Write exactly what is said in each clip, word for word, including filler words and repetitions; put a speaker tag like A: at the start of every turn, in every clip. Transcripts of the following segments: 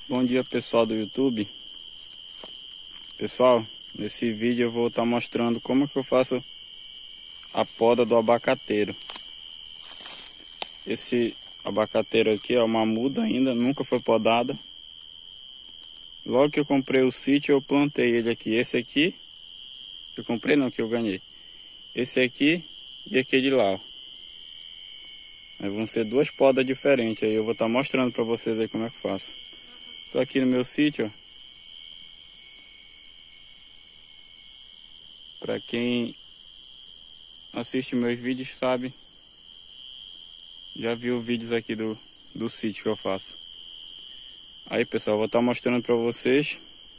A: Bom dia, pessoal do YouTube. Pessoal, nesse vídeo eu vou estar mostrando como que eu faço a poda do abacateiro. Esse abacateiro aqui é uma muda ainda, nunca foi podada. Logo que eu comprei o sítio eu plantei ele aqui. Esse aqui, eu comprei não, que eu ganhei. Esse aqui e aquele lá, ó. Aí vão ser duas podas diferentes, aí eu vou estar mostrando para vocês aí como é que eu faço. Tô aqui no meu sítio, ó. Para quem assiste meus vídeos sabe, já viu vídeos aqui do, do sítio que eu faço. Aí pessoal, vou estar mostrando para vocês.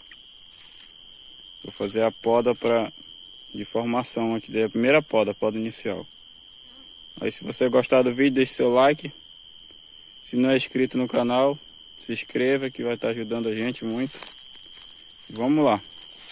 A: Vou fazer a poda pra, de formação aqui, da primeira poda, a poda inicial. Aí se você gostar do vídeo, deixe seu like. Se não é inscrito no canal, se inscreva que vai estar ajudando a gente muito. Vamos lá.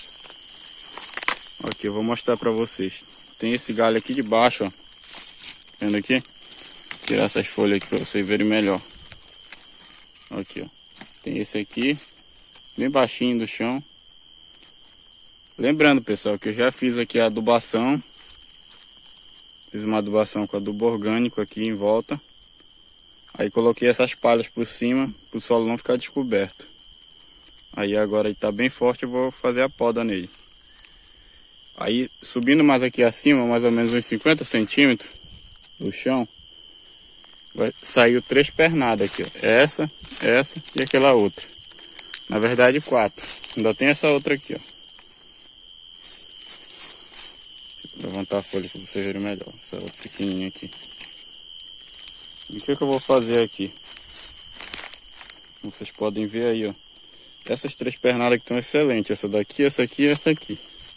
A: Aqui eu vou mostrar para vocês. Tem esse galho aqui de baixo, ó. Vendo aqui? Vou tirar essas folhas aqui para vocês verem melhor. Aqui, ó. Tem esse aqui, bem baixinho do chão. Lembrando, pessoal, que eu já fiz aqui a adubação. Fiz uma adubação com adubo orgânico aqui em volta. Aí coloquei essas palhas por cima, para o solo não ficar descoberto. Aí agora ele tá bem forte, eu vou fazer a poda nele. Aí subindo mais aqui acima, mais ou menos uns cinquenta centímetros do chão, vai sair três pernadas aqui, ó. Essa, essa e aquela outra. Na verdade quatro. Ainda tem essa outra aqui, ó. Vou levantar a folha para vocês verem melhor. Essa outra pequenininha aqui. E o que, que eu vou fazer aqui? Vocês podem ver aí, ó. Essas três pernadas que estão excelentes. Essa daqui, essa aqui e essa aqui.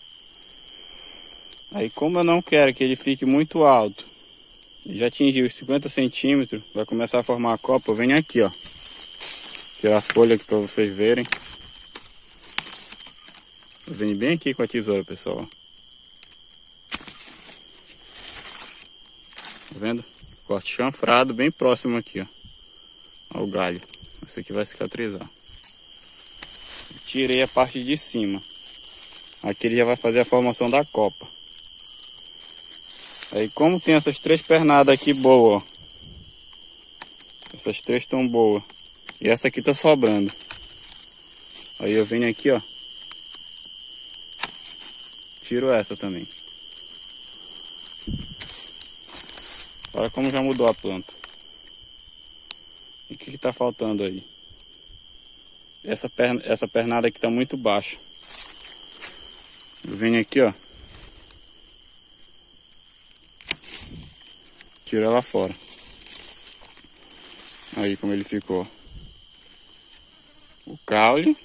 A: Aí como eu não quero que ele fique muito alto, já atingiu os cinquenta centímetros, vai começar a formar a copa, eu venho aqui, ó. Tirar a folha aqui para vocês verem. Eu venho bem aqui com a tesoura, pessoal. Tá vendo? Corte chanfrado, bem próximo aqui, ó, ao galho. Esse aqui vai cicatrizar. Tirei a parte de cima. Aqui ele já vai fazer a formação da copa. Aí como tem essas três pernadas aqui boas, ó. Essas três estão boas. E essa aqui tá sobrando. Aí eu venho aqui, ó. Tiro essa também. Olha como já mudou a planta. E o que que tá faltando aí? Essa, perna, essa pernada aqui tá muito baixa. Eu venho aqui, ó. Tiro ela fora. Aí como ele ficou. O caule.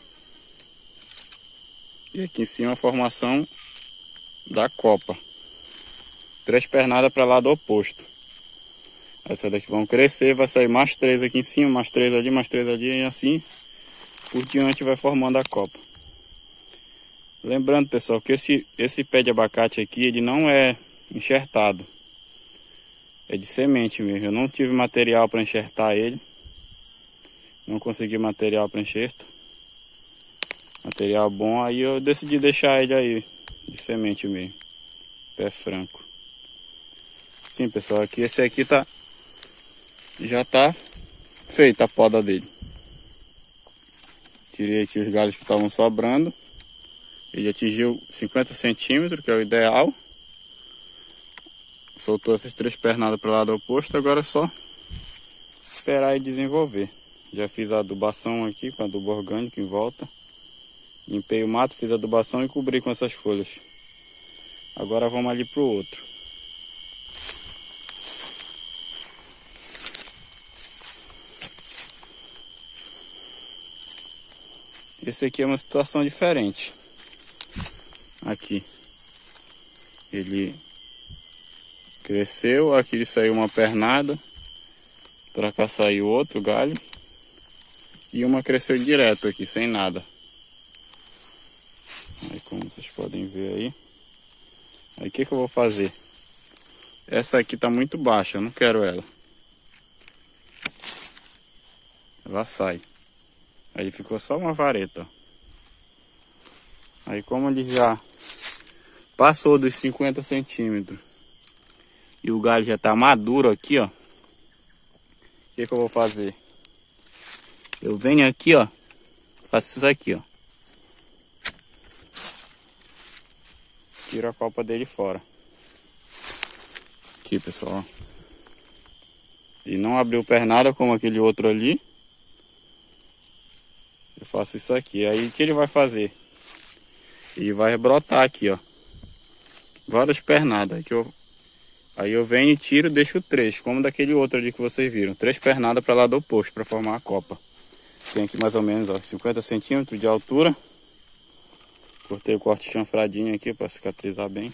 A: E aqui em cima a formação da copa. Três pernadas para lado oposto. Essas daqui vão crescer, vai sair mais três aqui em cima, mais três ali, mais três ali, e assim por diante vai formando a copa. Lembrando, pessoal, que esse, esse pé de abacate aqui, ele não é enxertado. É de semente mesmo. Eu não tive material para enxertar ele. Não consegui material para enxerto. Material bom, aí eu decidi deixar ele aí, de semente mesmo. Pé franco. Sim, pessoal, aqui esse aqui tá... já tá feita a poda dele. Tirei aqui os galhos que estavam sobrando. Ele atingiu cinquenta centímetros, que é o ideal. Soltou essas três pernadas para o lado oposto. Agora é só esperar e desenvolver. Já fiz a adubação aqui com adubo orgânico em volta. Limpei o mato, fiz a adubação e cobri com essas folhas. Agora vamos ali pro outro. Esse aqui é uma situação diferente. Aqui. Ele cresceu, aqui saiu uma pernada. Pra cá saiu outro galho. E uma cresceu direto aqui, sem nada. Aí como vocês podem ver aí. Aí o que que eu vou fazer? Essa aqui tá muito baixa, eu não quero ela. Ela sai. Aí ficou só uma vareta, ó. Aí como ele já passou dos cinquenta centímetros e o galho já tá maduro aqui, ó. O que que eu vou fazer? Eu venho aqui, ó. Faço isso aqui, ó. Tiro a copa dele fora. Aqui, pessoal. E não abriu pernada como aquele outro ali. Eu faço isso aqui. Aí o que ele vai fazer? Ele vai brotar aqui, ó. Várias pernadas. Aí, que eu... aí eu venho e tiro e deixo três. Como daquele outro ali que vocês viram. Três pernadas para lá do oposto para formar a copa. Tem aqui mais ou menos, ó, cinquenta centímetros de altura. Cortei o corte chanfradinho aqui para cicatrizar bem.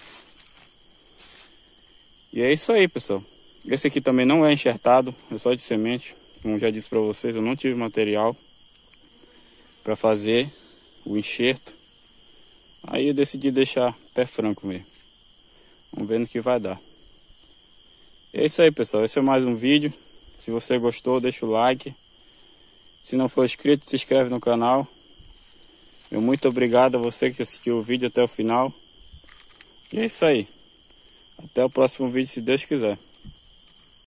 A: E é isso aí, pessoal. Esse aqui também não é enxertado, é só de semente. Como já disse para vocês, eu não tive material para fazer o enxerto. Aí eu decidi deixar pé franco mesmo. Vamos ver no que vai dar. E é isso aí, pessoal. Esse é mais um vídeo. Se você gostou, deixa o like. Se não for inscrito, se inscreve no canal. Meu muito obrigado a você que assistiu o vídeo até o final. E é isso aí. Até o próximo vídeo, se Deus quiser.